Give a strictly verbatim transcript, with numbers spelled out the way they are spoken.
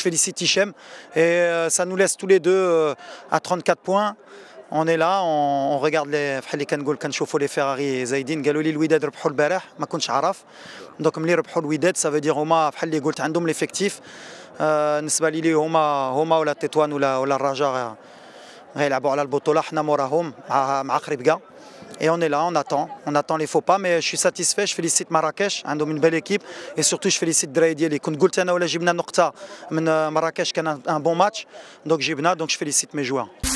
félicite Hichem et ça nous laisse tous les deux à trente-quatre points. On est là, on, on regarde les بحال اللي كنقول كنشوفوا لي فيراري زايدين. قالوا لي الوداد ربحوا البارح ما كنتش عارف. دونك ملي ربحوا الوداد ça veut dire هما بحال اللي قلت عندهم ليفيكتيف. بالنسبه لي هما هما ولا تطوان ولا ولا الرجاء غيلعبوا على البطوله. حنا موراهم مع مع خريبكا. Et on est là, on attend, on attend les faux pas, mais je suis satisfait, je félicite Marrakech, عندهم une belle équipe, et surtout je félicite الدراري ديالي. كنت قلت انا ولا جبنا نقطه من مراكش كان un bon match, donc جبنا, donc je félicite mes joueurs.